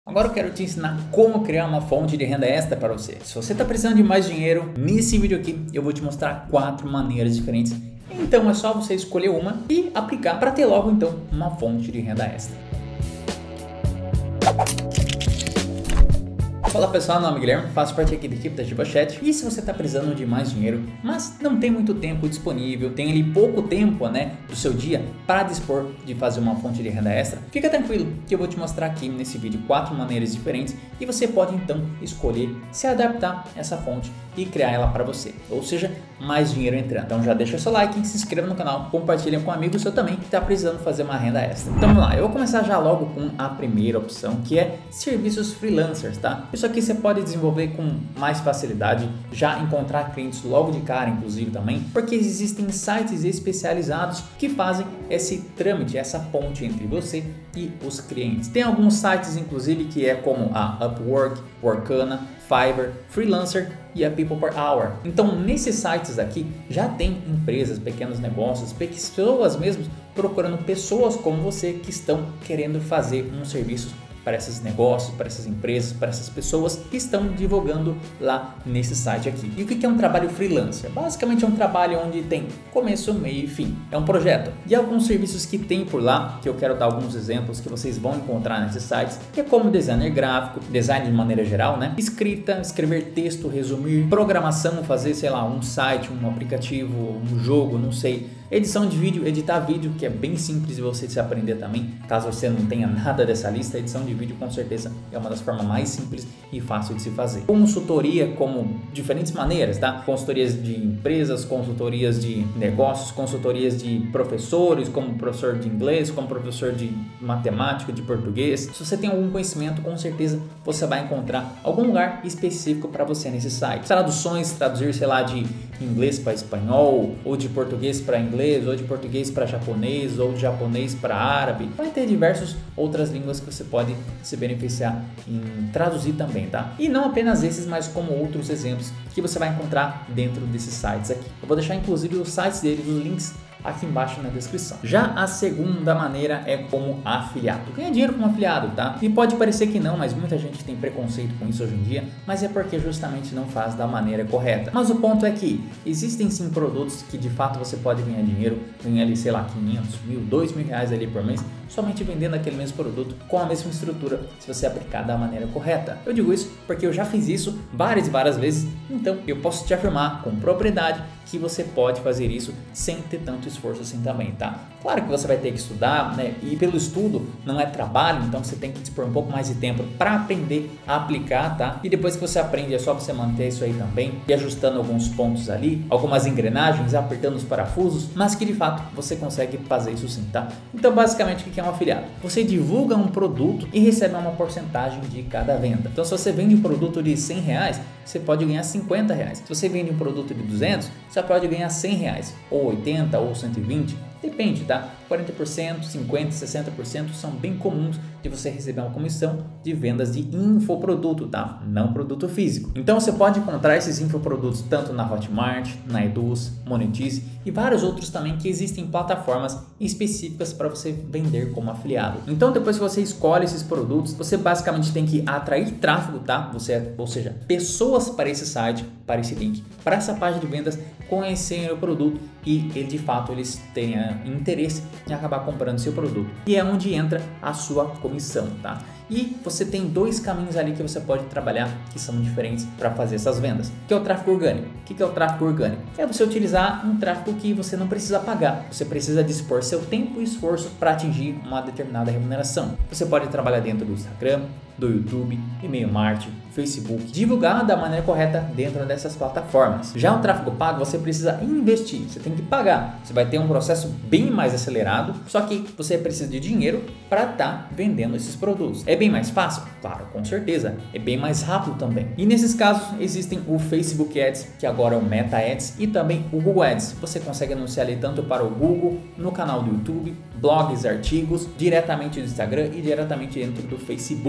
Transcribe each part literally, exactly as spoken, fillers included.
Agora eu quero te ensinar como criar uma fonte de renda extra para você. Se você está precisando de mais dinheiro, nesse vídeo aqui eu vou te mostrar quatro maneiras diferentes. Então é só você escolher uma e aplicar para ter logo então uma fonte de renda extra. Fala pessoal, meu nome é Guilherme, faço parte aqui da equipe da GibaChat. E se você está precisando de mais dinheiro, mas não tem muito tempo disponível, tem ali pouco tempo né, do seu dia para dispor de fazer uma fonte de renda extra, fica tranquilo que eu vou te mostrar aqui nesse vídeo quatro maneiras diferentes e você pode então escolher se adaptar a essa fonte e criar ela para você, ou seja, mais dinheiro entrando. Então já deixa seu like, se inscreva no canal, compartilha com um amigo seu também que está precisando fazer uma renda extra. Então vamos lá, eu vou começar já logo com a primeira opção, que é serviços freelancers, tá? Isso aqui você pode desenvolver com mais facilidade, já encontrar clientes logo de cara, inclusive também, porque existem sites especializados que fazem esse trâmite, essa ponte entre você e os clientes. Tem alguns sites, inclusive, que é como a Upwork, Workana, Fiverr, Freelancer e a People Per Hour. Então, nesses sites aqui já tem empresas, pequenos negócios, pessoas mesmo procurando pessoas como você que estão querendo fazer um serviço para esses negócios, para essas empresas, para essas pessoas que estão divulgando lá nesse site aqui. E o que é um trabalho freelancer? Basicamente é um trabalho onde tem começo, meio e fim. É um projeto. E alguns serviços que tem por lá, que eu quero dar alguns exemplos que vocês vão encontrar nesses sites, que é como designer gráfico, design de maneira geral, né? Escrita, escrever texto, resumir, programação, fazer, sei lá, um site, um aplicativo, um jogo, não sei. Edição de vídeo, editar vídeo, que é bem simples de você se aprender também, caso você não tenha nada dessa lista. Edição de vídeo com certeza é uma das formas mais simples e fácil de se fazer. Consultoria, como diferentes maneiras, tá? Consultorias de empresas, consultorias de negócios, consultorias de professores, como professor de inglês, como professor de matemática, de português. Se você tem algum conhecimento, com certeza você vai encontrar algum lugar específico para você nesse site. Traduções, traduzir, sei lá, de inglês para espanhol, ou de português para inglês, ou de português para japonês, ou de japonês para árabe. Vai ter diversas outras línguas que você pode se beneficiar em traduzir também, tá? E não apenas esses, mas como outros exemplos que você vai encontrar dentro desses sites aqui. Eu vou deixar inclusive os sites deles, os links aqui embaixo na descrição. Já a segunda maneira é como afiliado. Ganha dinheiro como afiliado, tá? E pode parecer que não, mas muita gente tem preconceito com isso hoje em dia, mas é porque justamente não faz da maneira correta. Mas o ponto é que existem sim produtos que de fato você pode ganhar dinheiro, ganhar ali, sei lá, quinhentos, mil, dois mil reais ali por mês, somente vendendo aquele mesmo produto com a mesma estrutura, se você aplicar da maneira correta. Eu digo isso porque eu já fiz isso várias e várias vezes, então eu posso te afirmar com propriedade que você pode fazer isso sem ter tanto esforço assim também, tá? Claro que você vai ter que estudar, né? E pelo estudo não é trabalho, então você tem que dispor um pouco mais de tempo para aprender a aplicar, tá? E depois que você aprende é só você manter isso aí também e ajustando alguns pontos ali, algumas engrenagens, apertando os parafusos, mas que de fato você consegue fazer isso sim, tá? Então basicamente o que é um afiliado? Você divulga um produto e recebe uma porcentagem de cada venda. Então se você vende um produto de cem reais, você pode ganhar cinquenta reais. Se você vende um produto de duzentos, você pode ganhar cem reais, ou oitenta, ou cento e vinte, depende, tá? quarenta por cento, cinquenta por cento, sessenta por cento são bem comuns de você receber uma comissão de vendas de infoproduto, tá? Não produto físico. Então você pode encontrar esses infoprodutos tanto na Hotmart, na Eduz, Monetize e vários outros também que existem plataformas específicas para você vender como afiliado. Então depois que você escolhe esses produtos, você basicamente tem que atrair tráfego, tá? Você, ou seja, pessoas para esse site, para esse link, para essa página de vendas, conhecerem o produto e ele, de fato eles tenham interesse em acabar comprando seu produto. E é onde entra a sua comissão, tá? E você tem dois caminhos ali que você pode trabalhar que são diferentes para fazer essas vendas, que é o tráfego orgânico. O que é o tráfego orgânico? É você utilizar um tráfego que você não precisa pagar, você precisa dispor seu tempo e esforço para atingir uma determinada remuneração. Você pode trabalhar dentro do Instagram, do YouTube, e-mail marketing, Facebook, divulgar da maneira correta dentro dessas plataformas. Já o tráfego pago você precisa investir, você tem que pagar, você vai ter um processo bem mais acelerado, só que você precisa de dinheiro para estar tá vendendo esses produtos. É bem mais fácil? Claro, com certeza, é bem mais rápido também. E nesses casos existem o Facebook Ads, que agora é o Meta Ads, e também o Google Ads. Você consegue anunciar ali tanto para o Google, no canal do YouTube, blogs, artigos, diretamente do Instagram e diretamente dentro do Facebook também.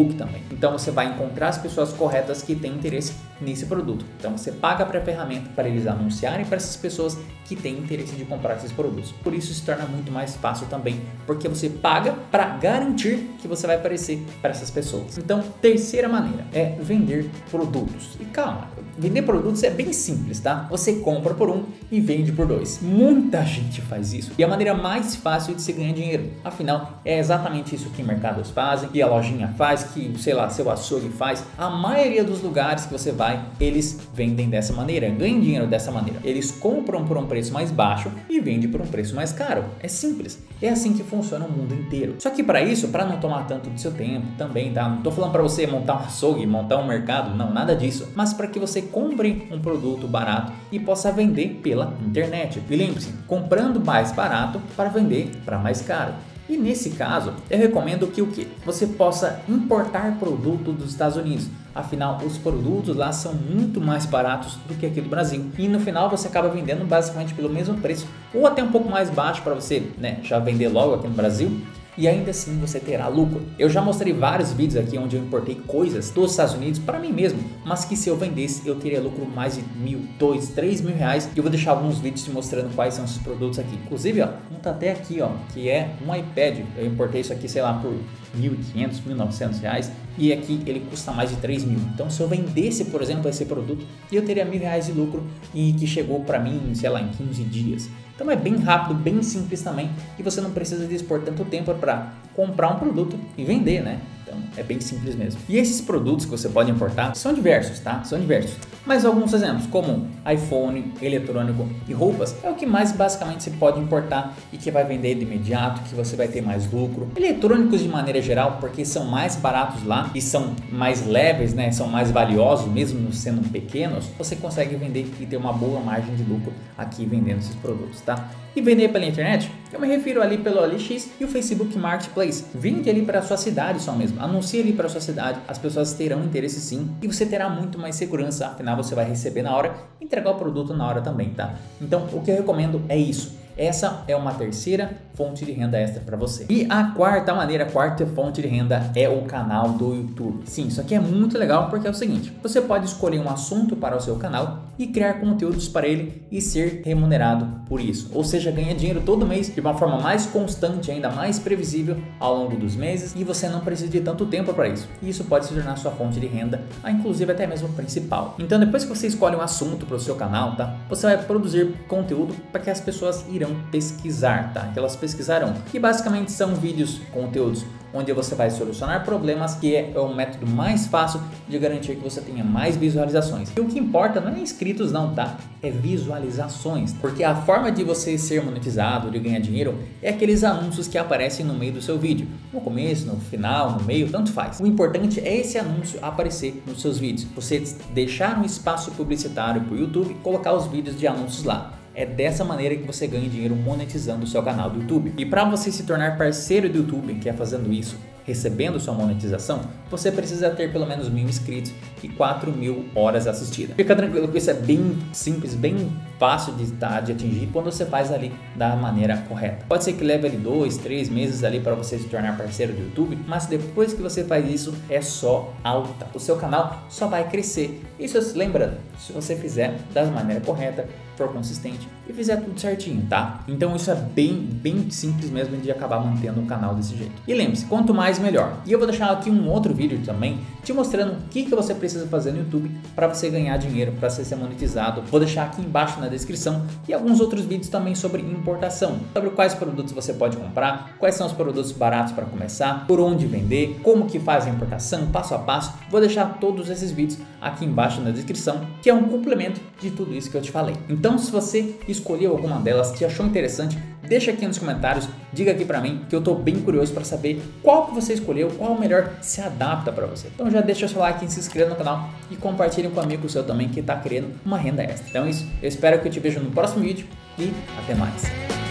também. Então você vai encontrar as pessoas corretas que têm interesse nesse produto. Então você paga para a ferramenta para eles anunciarem para essas pessoas que têm interesse de comprar esses produtos. Por isso se torna muito mais fácil também, porque você paga para garantir que você vai aparecer para essas pessoas. Então, terceira maneira é vender produtos. E calma, vender produtos é bem simples, tá? Você compra por um e vende por dois. Muita gente faz isso e é a maneira mais fácil de se ganhar dinheiro. Afinal, é exatamente isso que mercados fazem, que a lojinha faz, que, sei lá, seu açougue faz. A maioria dos lugares que você vai, eles vendem dessa maneira, ganham dinheiro dessa maneira. Eles compram por um preço mais baixo e vendem por um preço mais caro. É simples. É assim que funciona o mundo inteiro. Só que para isso, para não tomar tanto do seu tempo também, tá? Não tô falando para você montar um açougue, montar um mercado, não, nada disso. Mas para que você compre um produto barato e possa vender pela internet. E lembre-se, comprando mais barato para vender para mais caro. E nesse caso, eu recomendo que o que? Você possa importar produto dos Estados Unidos. Afinal, os produtos lá são muito mais baratos do que aqui do Brasil. E no final você acaba vendendo basicamente pelo mesmo preço ou até um pouco mais baixo para você, né, já vender logo aqui no Brasil. E ainda assim você terá lucro. Eu já mostrei vários vídeos aqui onde eu importei coisas dos Estados Unidos para mim mesmo, mas que se eu vendesse eu teria lucro mais de mil, dois, três mil reais. E eu vou deixar alguns vídeos te mostrando quais são esses produtos aqui. Inclusive, ó, um tá até aqui, ó, que é um iPad. Eu importei isso aqui, sei lá, por mil e quinhentos, mil e novecentos reais e aqui ele custa mais de três mil. Então se eu vendesse, por exemplo, esse produto, eu teria mil reais de lucro e que chegou para mim, sei lá, em quinze dias. Então é bem rápido, bem simples também e você não precisa dispor tanto tempo para comprar um produto e vender, né? Então é bem simples mesmo. E esses produtos que você pode importar são diversos, tá? São diversos. Mas alguns exemplos como iPhone, eletrônico e roupas é o que mais basicamente você pode importar e que vai vender de imediato, que você vai ter mais lucro. Eletrônicos de maneira geral, porque são mais baratos lá e são mais leves, né? São mais valiosos, mesmo sendo pequenos, você consegue vender e ter uma boa margem de lucro aqui vendendo esses produtos, tá? E vender pela internet, eu me refiro ali pelo O L X e o Facebook Marketplace. Vende ali para a sua cidade só mesmo, anuncie ali para a sua cidade, as pessoas terão interesse sim e você terá muito mais segurança, afinal você vai receber na hora e entregar o produto na hora também, tá? Então o que eu recomendo é isso. Essa é uma terceira fonte de renda extra para você. E a quarta maneira, a quarta fonte de renda é o canal do YouTube. Sim, isso aqui é muito legal porque é o seguinte, você pode escolher um assunto para o seu canal e criar conteúdos para ele e ser remunerado por isso. Ou seja, ganha dinheiro todo mês de uma forma mais constante, ainda mais previsível ao longo dos meses e você não precisa de tanto tempo para isso. E isso pode se tornar sua fonte de renda, inclusive até mesmo principal. Então depois que você escolhe um assunto para o seu canal, tá? Você vai produzir conteúdo para que as pessoas irão pesquisar, tá? Que elas pesquisarão. Que basicamente são vídeos, conteúdos onde você vai solucionar problemas, que é o método mais fácil de garantir que você tenha mais visualizações. E o que importa não é inscritos não, tá? É visualizações, porque a forma de você ser monetizado, de ganhar dinheiro, é aqueles anúncios que aparecem no meio do seu vídeo. No começo, no final, no meio, tanto faz. O importante é esse anúncio aparecer nos seus vídeos. Você deixar um espaço publicitário para o YouTube e colocar os vídeos de anúncios lá. É dessa maneira que você ganha dinheiro monetizando o seu canal do YouTube. E para você se tornar parceiro do YouTube, que é fazendo isso, recebendo sua monetização, você precisa ter pelo menos mil inscritos e quatro mil horas assistidas. Fica tranquilo que isso é bem simples, bem fácil de, tá, de atingir quando você faz ali da maneira correta. Pode ser que leve ali dois, três meses ali para você se tornar parceiro do YouTube, mas depois que você faz isso é só alta. O seu canal só vai crescer. Isso lembrando, se você fizer da maneira correta, for consistente e fizer tudo certinho, tá? Então isso é bem, bem simples mesmo de acabar mantendo o canal desse jeito. E lembre-se, quanto mais melhor. E eu vou deixar aqui um outro vídeo também te mostrando o que, que você precisa fazer no YouTube para você ganhar dinheiro, para você ser monetizado. Vou deixar aqui embaixo na descrição e alguns outros vídeos também sobre importação, sobre quais produtos você pode comprar, quais são os produtos baratos para começar, por onde vender, como que faz a importação, passo a passo. Vou deixar todos esses vídeos aqui embaixo na descrição, que é um complemento de tudo isso que eu te falei. Então, se você escolheu alguma delas, te achou interessante, deixa aqui nos comentários, diga aqui pra mim que eu tô bem curioso para saber qual que você escolheu, qual melhor se adapta para você. Então já deixa o seu like, se inscreva no canal e compartilhe com um amigo seu também que tá querendo uma renda extra. Então é isso, eu espero que eu te veja no próximo vídeo e até mais.